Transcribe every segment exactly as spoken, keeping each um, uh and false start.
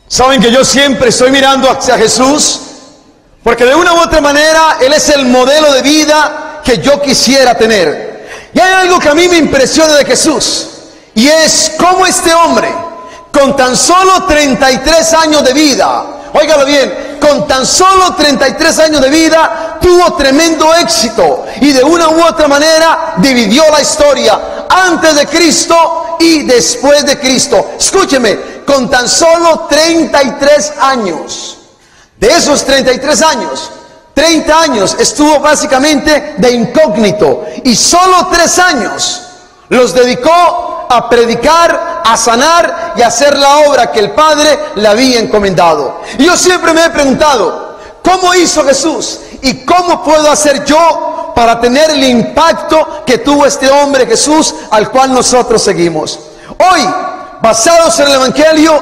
Saben que yo siempre estoy mirando hacia Jesús, porque de una u otra manera Él es el modelo de vida que yo quisiera tener. Y hay algo que a mí me impresiona de Jesús, y es cómo este hombre, con tan solo treinta y tres años de vida, óigalo bien, con tan solo treinta y tres años de vida, tuvo tremendo éxito, y de una u otra manera dividió la historia, antes de Cristo y después de Cristo. Escúcheme, con tan solo treinta y tres años, de esos treinta y tres años, treinta años estuvo básicamente de incógnito, y solo tres años los dedicó a predicar, a sanar y a hacer la obra que el Padre le había encomendado. Y yo siempre me he preguntado, ¿cómo hizo Jesús? ¿Y cómo puedo hacer yo para tener el impacto que tuvo este hombre Jesús, al cual nosotros seguimos? Hoy, basados en el Evangelio,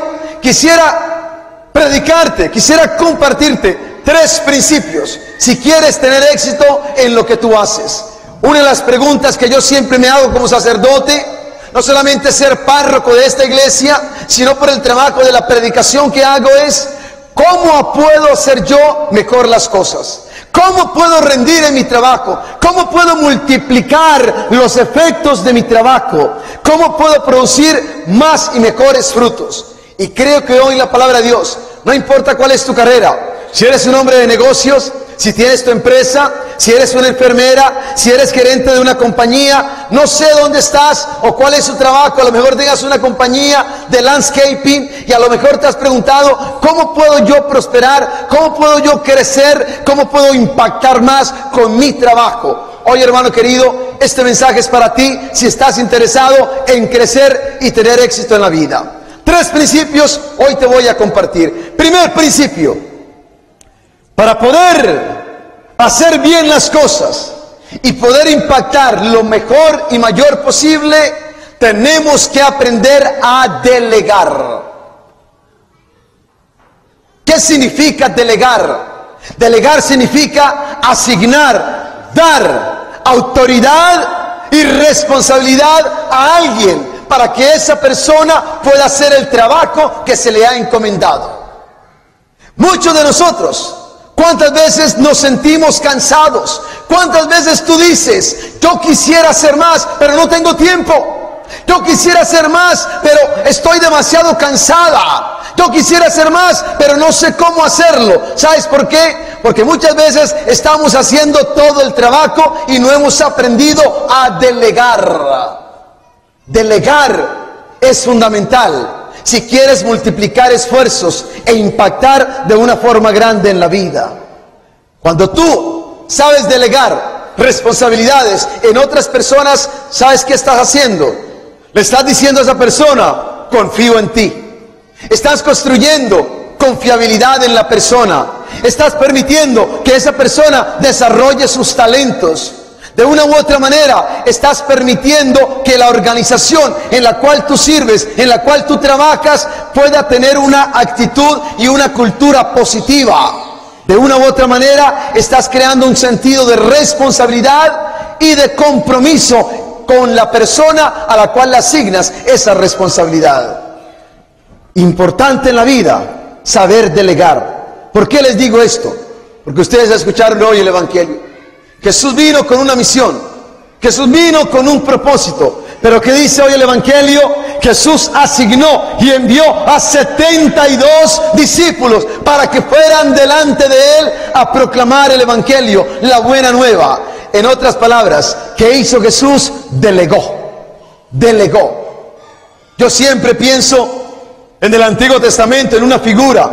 quisiera predicarte, quisiera compartirte tres principios si quieres tener éxito en lo que tú haces. Una de las preguntas que yo siempre me hago como sacerdote, no solamente ser párroco de esta iglesia, sino por el trabajo de la predicación que hago, es ¿cómo puedo hacer yo mejor las cosas? ¿Cómo puedo rendir en mi trabajo? ¿Cómo puedo multiplicar los efectos de mi trabajo? ¿Cómo puedo producir más y mejores frutos? Y creo que hoy la palabra de Dios, no importa cuál es tu carrera, si eres un hombre de negocios, si tienes tu empresa, si eres una enfermera, si eres gerente de una compañía, no sé dónde estás o cuál es tu trabajo, a lo mejor tengas una compañía de landscaping y a lo mejor te has preguntado, ¿cómo puedo yo prosperar? ¿Cómo puedo yo crecer? ¿Cómo puedo impactar más con mi trabajo? Hoy, hermano querido, este mensaje es para ti si estás interesado en crecer y tener éxito en la vida. Tres principios hoy te voy a compartir. Primer principio: para poder hacer bien las cosas y poder impactar lo mejor y mayor posible, tenemos que aprender a delegar. ¿Qué significa delegar? Delegar significa asignar, dar autoridad y responsabilidad a alguien para que esa persona pueda hacer el trabajo que se le ha encomendado. Muchos de nosotros, ¿cuántas veces nos sentimos cansados? ¿Cuántas veces tú dices, yo quisiera hacer más, pero no tengo tiempo? Yo quisiera hacer más, pero estoy demasiado cansada. Yo quisiera hacer más, pero no sé cómo hacerlo. ¿Sabes por qué? Porque muchas veces estamos haciendo todo el trabajo y no hemos aprendido a delegar. Delegar es fundamental si quieres multiplicar esfuerzos e impactar de una forma grande en la vida. Cuando tú sabes delegar responsabilidades en otras personas, ¿sabes qué estás haciendo? Le estás diciendo a esa persona, confío en ti. Estás construyendo confiabilidad en la persona. Estás permitiendo que esa persona desarrolle sus talentos. De una u otra manera, estás permitiendo que la organización en la cual tú sirves, en la cual tú trabajas, pueda tener una actitud y una cultura positiva. De una u otra manera, estás creando un sentido de responsabilidad y de compromiso con la persona a la cual le asignas esa responsabilidad. Importante en la vida, saber delegar. ¿Por qué les digo esto? Porque ustedes escucharon hoy el Evangelio. Jesús vino con una misión, Jesús vino con un propósito, pero ¿qué dice hoy el Evangelio? Jesús asignó y envió a setenta y dos discípulos para que fueran delante de Él a proclamar el Evangelio, la buena nueva. En otras palabras, ¿qué hizo Jesús? Delegó, delegó. Yo siempre pienso en el Antiguo Testamento, en una figura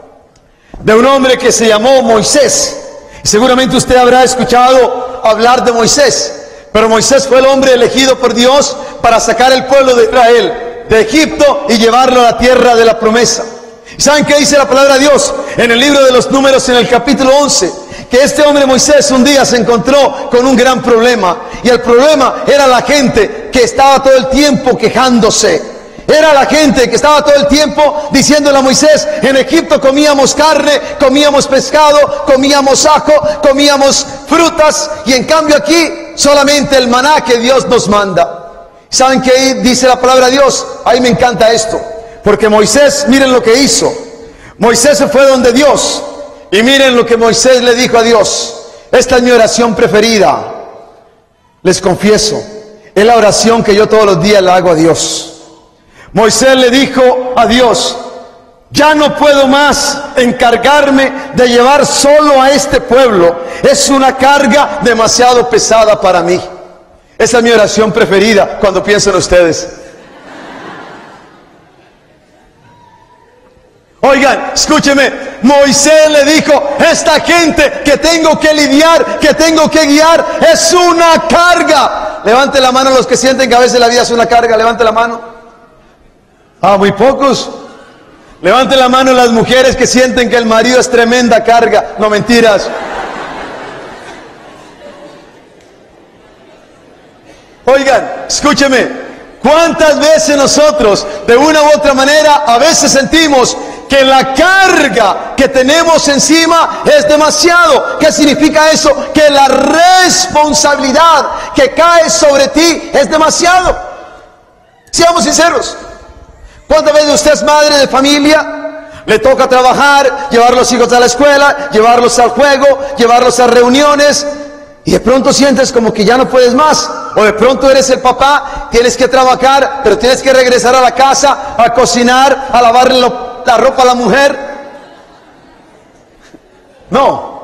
de un hombre que se llamó Moisés. Seguramente usted habrá escuchado hablar de Moisés, pero Moisés fue el hombre elegido por Dios para sacar el pueblo de Israel de Egipto y llevarlo a la tierra de la promesa. ¿Y saben qué dice la palabra de Dios en el libro de los Números, en el capítulo once? Que este hombre Moisés un día se encontró con un gran problema, y el problema era la gente que estaba todo el tiempo quejándose. Era la gente que estaba todo el tiempo diciéndole a Moisés, en Egipto comíamos carne, comíamos pescado, comíamos ajo, comíamos frutas, y en cambio aquí solamente el maná que Dios nos manda. ¿Saben qué dice la palabra de Dios? A mí me encanta esto, porque Moisés, miren lo que hizo. Moisés se fue donde Dios. Y miren lo que Moisés le dijo a Dios. Esta es mi oración preferida. Les confieso, es la oración que yo todos los días le hago a Dios. Moisés le dijo a Dios: ya no puedo más encargarme de llevar solo a este pueblo. Es una carga demasiado pesada para mí. Esa es mi oración preferida cuando pienso en ustedes. Oigan, escúcheme, Moisés le dijo: esta gente que tengo que lidiar, que tengo que guiar, es una carga. Levante la mano los que sienten que a veces la vida es una carga. Levante la mano. Ah, muy pocos. Levante la mano las mujeres que sienten que el marido es tremenda carga. No, mentiras. Oigan, escúcheme, ¿cuántas veces nosotros, de una u otra manera, a veces sentimos que la carga que tenemos encima es demasiado? ¿Qué significa eso? Que la responsabilidad que cae sobre ti es demasiado. Seamos sinceros. ¿Cuántas veces usted es madre de familia? Le toca trabajar, llevar los hijos a la escuela, llevarlos al juego, llevarlos a reuniones, y de pronto sientes como que ya no puedes más. O de pronto eres el papá, tienes que trabajar, pero tienes que regresar a la casa a cocinar, a lavarle lo, la ropa a la mujer. No.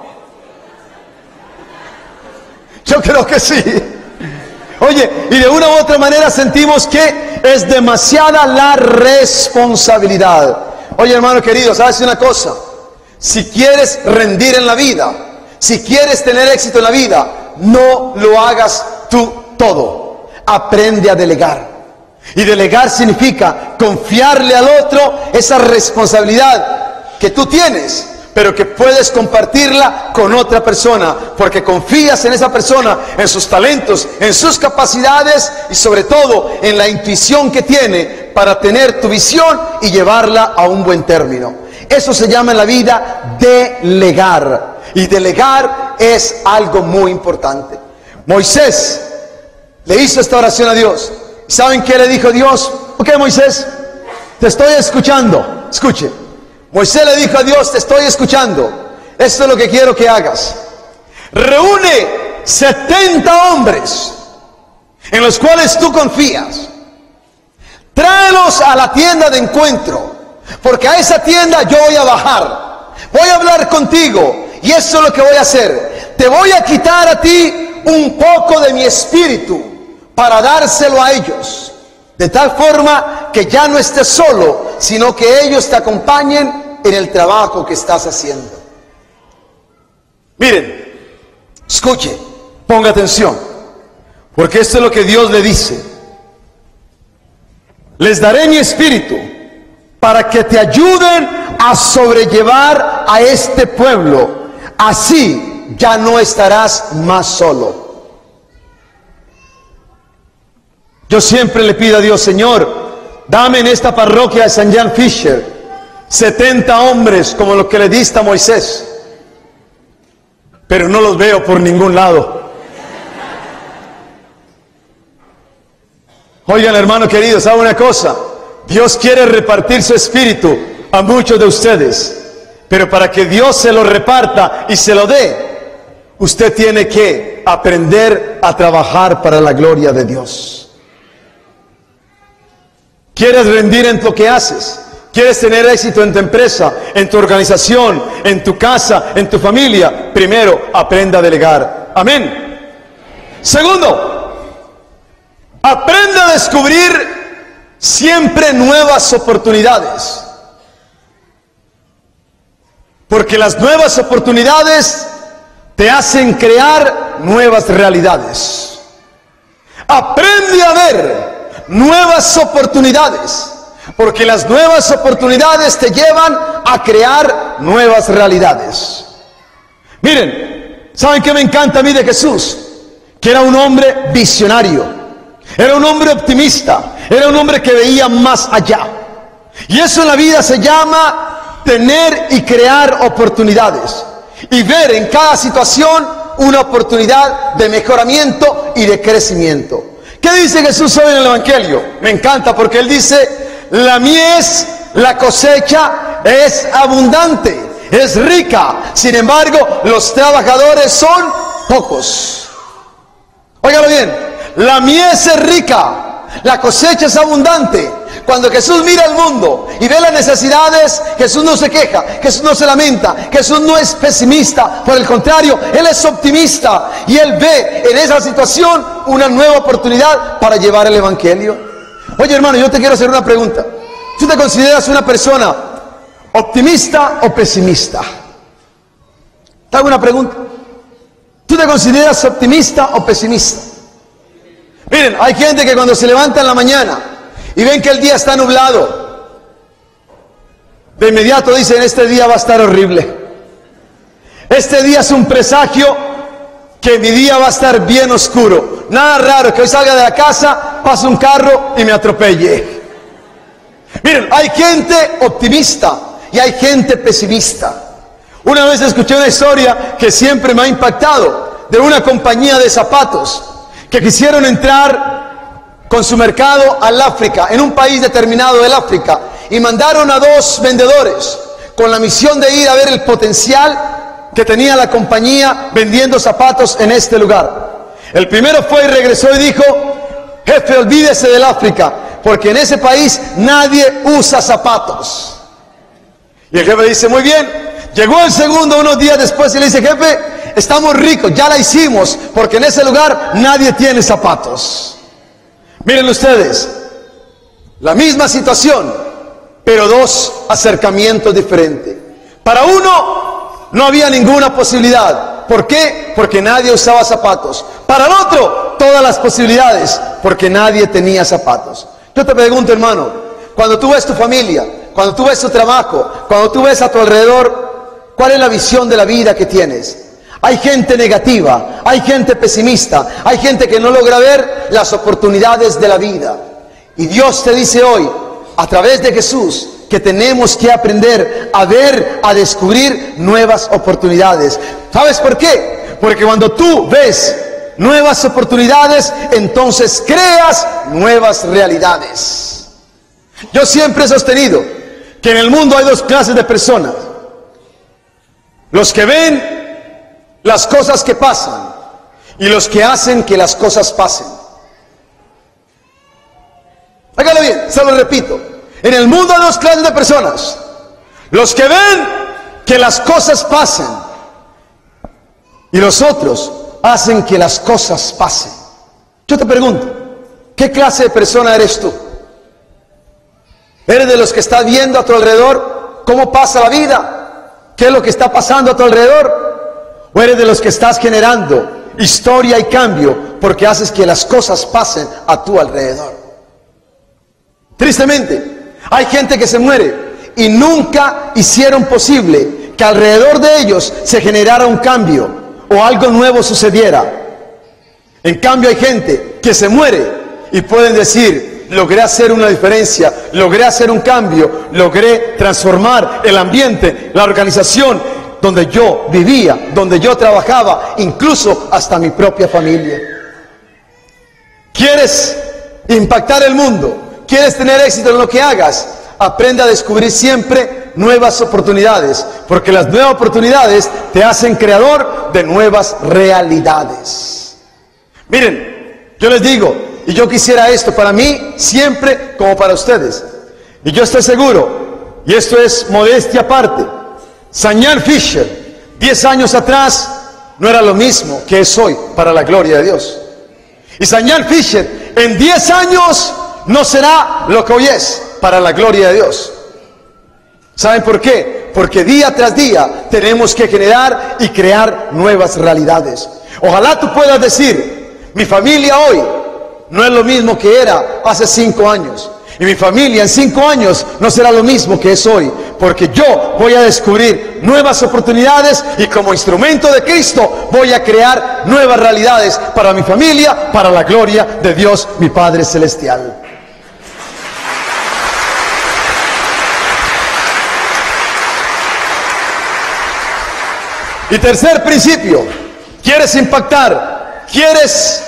Yo creo que sí. Oye, y de una u otra manera sentimos que es demasiada la responsabilidad. Oye, hermano querido, ¿sabes una cosa? Si quieres rendir en la vida, si quieres tener éxito en la vida, no lo hagas tú todo. Aprende a delegar. Y delegar significa confiarle al otro esa responsabilidad que tú tienes, pero que puedes compartirla con otra persona, porque confías en esa persona, en sus talentos, en sus capacidades y sobre todo en la intuición que tiene para tener tu visión y llevarla a un buen término. Eso se llama en la vida delegar. Y delegar es algo muy importante. Moisés le hizo esta oración a Dios. ¿Saben qué le dijo Dios? Ok, Moisés, te estoy escuchando. Escuche. Moisés le dijo a Dios: te estoy escuchando. Esto es lo que quiero que hagas. Reúne setenta hombres en los cuales tú confías. Tráelos a la tienda de encuentro, porque a esa tienda yo voy a bajar. Voy a hablar contigo. Y eso es lo que voy a hacer. Te voy a quitar a ti un poco de mi espíritu para dárselo a ellos. De tal forma que ya no estés solo, sino que ellos te acompañen en el trabajo que estás haciendo. Miren, escuche, ponga atención, porque esto es lo que Dios le dice. Les daré mi espíritu para que te ayuden a sobrellevar a este pueblo. Así ya no estarás más solo. Yo siempre le pido a Dios: Señor, dame en esta parroquia de San Jan Fisher setenta hombres como los que le diste a Moisés, pero no los veo por ningún lado. Oigan, hermano querido, ¿sabe una cosa? Dios quiere repartir su espíritu a muchos de ustedes, pero para que Dios se lo reparta y se lo dé, usted tiene que aprender a trabajar para la gloria de Dios. ¿Quieres rendir en lo que haces? ¿Quieres tener éxito en tu empresa, en tu organización, en tu casa, en tu familia? Primero, aprenda a delegar. Amén. Segundo, aprenda a descubrir siempre nuevas oportunidades. Porque las nuevas oportunidades te hacen crear nuevas realidades. Aprende a ver nuevas oportunidades, porque las nuevas oportunidades te llevan a crear nuevas realidades. Miren, ¿saben qué me encanta a mí de Jesús? Que era un hombre visionario, era un hombre optimista, era un hombre que veía más allá. Y eso en la vida se llama tener y crear oportunidades, y ver en cada situación una oportunidad de mejoramiento y de crecimiento. ¿Qué dice Jesús hoy en el Evangelio? Me encanta porque Él dice: la mies, la cosecha es abundante, es rica. Sin embargo, los trabajadores son pocos. Óigalo bien, la mies es rica, la cosecha es abundante. Cuando Jesús mira al mundo y ve las necesidades, Jesús no se queja, Jesús no se lamenta, Jesús no es pesimista. Por el contrario, Él es optimista y Él ve en esa situación una nueva oportunidad para llevar el Evangelio. Oye, hermano, yo te quiero hacer una pregunta. ¿Tú te consideras una persona optimista o pesimista? Te hago una pregunta. ¿Tú te consideras optimista o pesimista? Miren, hay gente que cuando se levanta en la mañana y ven que el día está nublado, de inmediato dicen: este día va a estar horrible. Este día es un presagio que mi día va a estar bien oscuro. Nada raro que hoy salga de la casa, pase un carro y me atropelle. Miren, hay gente optimista y hay gente pesimista. Una vez escuché una historia que siempre me ha impactado, de una compañía de zapatos que quisieron entrar con su mercado al África, en un país determinado del África, y mandaron a dos vendedores con la misión de ir a ver el potencial que tenía la compañía vendiendo zapatos en este lugar. El primero fue y regresó y dijo: jefe, olvídese del África, porque en ese país nadie usa zapatos. Y el jefe dice: muy bien. Llegó el segundo unos días después y le dice: jefe, estamos ricos, ya la hicimos, porque en ese lugar nadie tiene zapatos. Miren ustedes, la misma situación, pero dos acercamientos diferentes. Para uno no había ninguna posibilidad. ¿Por qué? Porque nadie usaba zapatos. Para el otro, todas las posibilidades, porque nadie tenía zapatos. Yo te pregunto, hermano, cuando tú ves tu familia, cuando tú ves tu trabajo, cuando tú ves a tu alrededor, ¿cuál es la visión de la vida que tienes? Hay gente negativa, hay gente pesimista, hay gente que no logra ver las oportunidades de la vida. Y Dios te dice hoy, a través de Jesús, que tenemos que aprender a ver, a descubrir nuevas oportunidades. ¿Sabes por qué? Porque cuando tú ves nuevas oportunidades, entonces creas nuevas realidades. Yo siempre he sostenido que en el mundo hay dos clases de personas: los que ven las cosas que pasan y los que hacen que las cosas pasen. Hágalo bien, se lo repito. En el mundo hay dos clases de personas: los que ven que las cosas pasen y los otros hacen que las cosas pasen. Yo te pregunto, ¿qué clase de persona eres tú? ¿Eres de los que estás viendo a tu alrededor cómo pasa la vida? ¿Qué es lo que está pasando a tu alrededor? ¿O eres de los que estás generando historia y cambio porque haces que las cosas pasen a tu alrededor? Tristemente, hay gente que se muere y nunca hicieron posible que alrededor de ellos se generara un cambio o algo nuevo sucediera. En cambio, hay gente que se muere y pueden decir: logré hacer una diferencia, logré hacer un cambio, logré transformar el ambiente, la organización donde yo vivía, donde yo trabajaba, incluso hasta mi propia familia. ¿Quieres impactar el mundo? ¿Quieres tener éxito en lo que hagas? Aprende a descubrir siempre nuevas oportunidades, porque las nuevas oportunidades te hacen creador de nuevas realidades. Miren, yo les digo, y yo quisiera esto para mí siempre como para ustedes, y yo estoy seguro, y esto es modestia aparte, Samuel Fisher, diez años atrás, no era lo mismo que es hoy, para la gloria de Dios. Y Samuel Fisher, en diez años, no será lo que hoy es, para la gloria de Dios. ¿Saben por qué? Porque día tras día tenemos que generar y crear nuevas realidades. Ojalá tú puedas decir: mi familia hoy no es lo mismo que era hace cinco años. Y mi familia en cinco años no será lo mismo que es hoy, porque yo voy a descubrir nuevas oportunidades y como instrumento de Cristo voy a crear nuevas realidades para mi familia, para la gloria de Dios mi Padre Celestial. Y tercer principio: ¿quieres impactar? ¿Quieres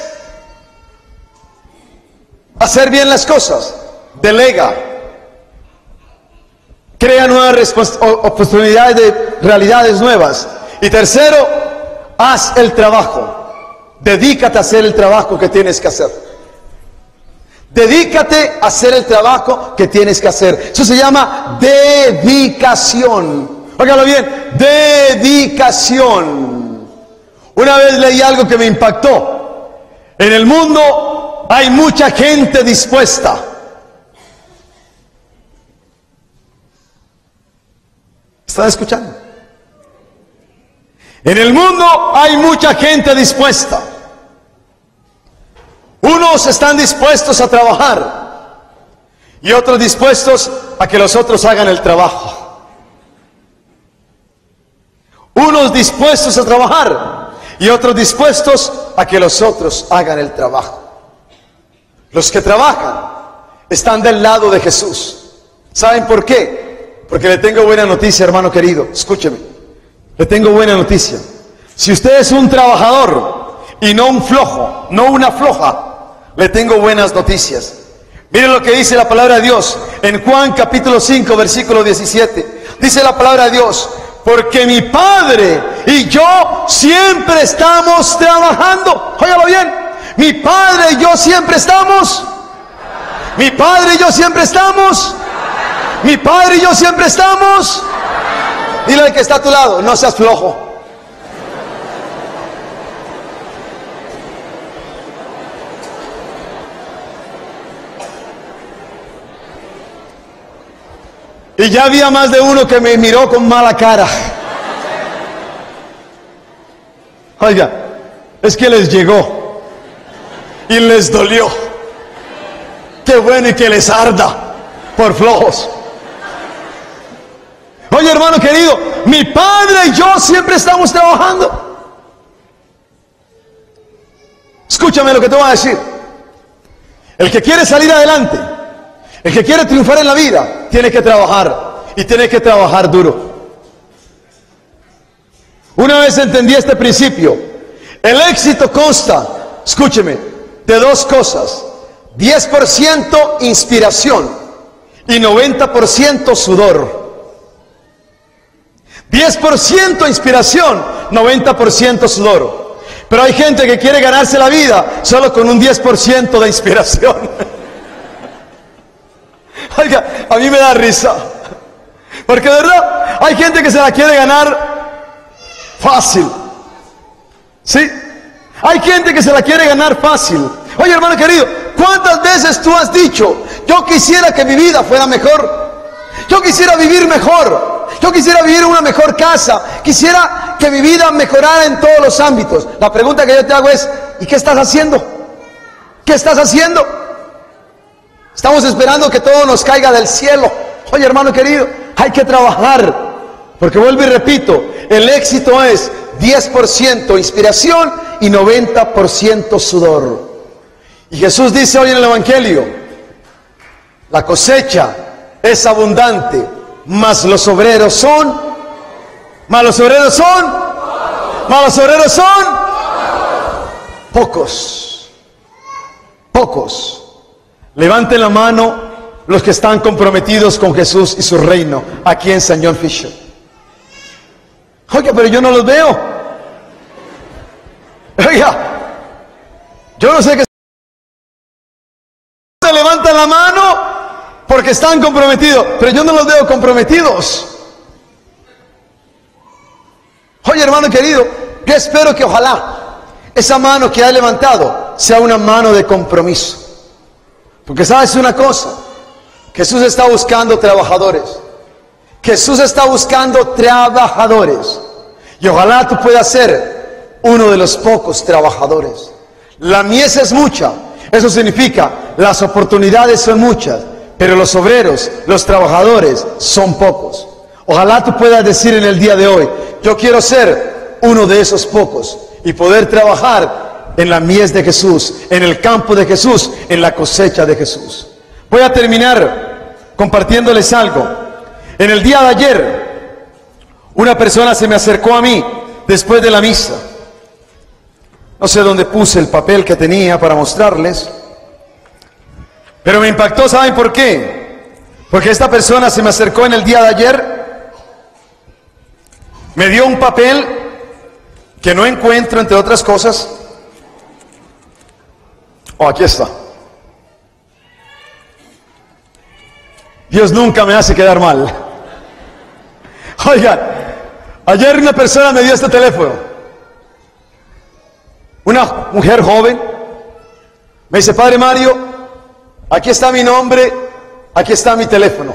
hacer bien las cosas? Delega. Crea nuevas oportunidades de realidades nuevas. Y tercero, haz el trabajo. Dedícate a hacer el trabajo que tienes que hacer. Dedícate a hacer el trabajo que tienes que hacer. Eso se llama dedicación. Óigalo bien, dedicación. Una vez leí algo que me impactó. En el mundo hay mucha gente dispuesta. ¿Están escuchando? En el mundo hay mucha gente dispuesta. Unos están dispuestos a trabajar y otros dispuestos a que los otros hagan el trabajo. Unos dispuestos a trabajar y otros dispuestos a que los otros hagan el trabajo. Los que trabajan están del lado de Jesús. ¿Saben por qué? Porque le tengo buena noticia, hermano querido. Escúcheme. Le tengo buena noticia. Si usted es un trabajador y no un flojo, no una floja, le tengo buenas noticias. Miren lo que dice la palabra de Dios en Juan capítulo cinco, versículo diecisiete. Dice la palabra de Dios: porque mi Padre y yo siempre estamos trabajando. Óigalo bien. Mi Padre y yo siempre estamos. Mi Padre y yo siempre estamos. Mi Padre y yo siempre estamos. Dile al que está a tu lado: no seas flojo. Y ya había más de uno que me miró con mala cara. Oiga, es que les llegó y les dolió. Qué bueno y que les arda por flojos. Oye, hermano querido, mi Padre y yo siempre estamos trabajando. Escúchame lo que te voy a decir. El que quiere salir adelante, el que quiere triunfar en la vida, tiene que trabajar, y tiene que trabajar duro. Una vez entendí este principio. El éxito consta, escúcheme, de dos cosas: diez por ciento inspiración y noventa por ciento sudor. diez por ciento inspiración, noventa por ciento sudor. Pero hay gente que quiere ganarse la vida solo con un diez por ciento de inspiración. Oiga, a mí me da risa, porque de verdad hay gente que se la quiere ganar fácil. ¿Sí? Hay gente que se la quiere ganar fácil. Oye, hermano querido, ¿cuántas veces tú has dicho: yo quisiera que mi vida fuera mejor? Yo quisiera vivir mejor. Yo quisiera vivir en una mejor casa. Quisiera que mi vida mejorara en todos los ámbitos. La pregunta que yo te hago es: ¿y qué estás haciendo? ¿Qué estás haciendo? Estamos esperando que todo nos caiga del cielo. Oye, hermano querido, hay que trabajar. Porque vuelvo y repito, el éxito es diez por ciento inspiración y noventa por ciento sudor. Y Jesús dice hoy en el Evangelio: la cosecha es abundante, mas los obreros son, mas los obreros son, mas los obreros son pocos, pocos. Levanten la mano los que están comprometidos con Jesús y su reino aquí en San John Fisher. Oiga, pero yo no los veo. Oiga, yo no sé qué. Se levantan la mano porque están comprometidos, pero yo no los veo comprometidos. Oye, hermano querido, yo espero que ojalá esa mano que ha levantado sea una mano de compromiso. Porque sabes una cosa, Jesús está buscando trabajadores. Jesús está buscando trabajadores. Y ojalá tú puedas ser uno de los pocos trabajadores. La mies es mucha. Eso significa, las oportunidades son muchas, pero los obreros, los trabajadores son pocos. Ojalá tú puedas decir en el día de hoy: yo quiero ser uno de esos pocos y poder trabajar en la mies de Jesús, en el campo de Jesús, en la cosecha de Jesús. Voy a terminar compartiéndoles algo. En el día de ayer, una persona se me acercó a mí después de la misa. No sé dónde puse el papel que tenía para mostrarles, pero me impactó. ¿Saben por qué? Porque esta persona se me acercó en el día de ayer, me dio un papel que no encuentro, entre otras cosas. Oh, aquí está. Dios nunca me hace quedar mal. Oigan, ayer una persona me dio este teléfono. Una mujer joven. Me dice: Padre Mario, aquí está mi nombre, aquí está mi teléfono.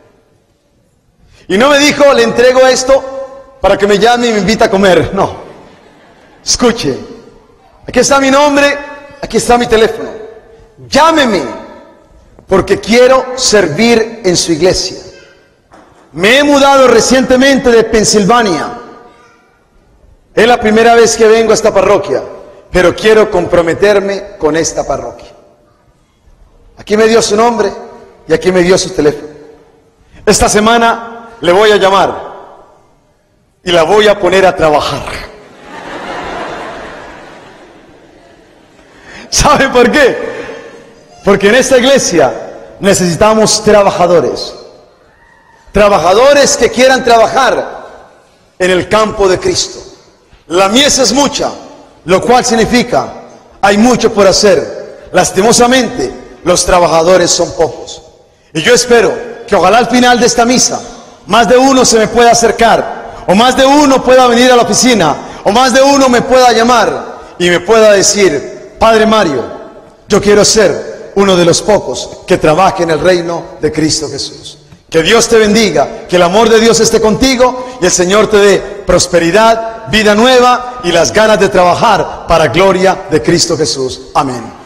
Y no me dijo: le entrego esto para que me llame y me invite a comer. No. Escuche. Aquí está mi nombre, aquí está mi teléfono. Llámeme, porque quiero servir en su iglesia. Me he mudado recientemente de Pensilvania. Es la primera vez que vengo a esta parroquia, pero quiero comprometerme con esta parroquia. Aquí me dio su nombre y aquí me dio su teléfono. Esta semana le voy a llamar y la voy a poner a trabajar. ¿Sabe por qué? Porque en esta iglesia necesitamos trabajadores. Trabajadores que quieran trabajar en el campo de Cristo. La mies es mucha, lo cual significa hay mucho por hacer. Lastimosamente, los trabajadores son pocos. Y yo espero que ojalá al final de esta misa más de uno se me pueda acercar, o más de uno pueda venir a la oficina, o más de uno me pueda llamar y me pueda decir: Padre Mario, yo quiero ser uno de los pocos que trabaje en el reino de Cristo Jesús. Que Dios te bendiga, que el amor de Dios esté contigo y el Señor te dé prosperidad, vida nueva y las ganas de trabajar para gloria de Cristo Jesús. Amén.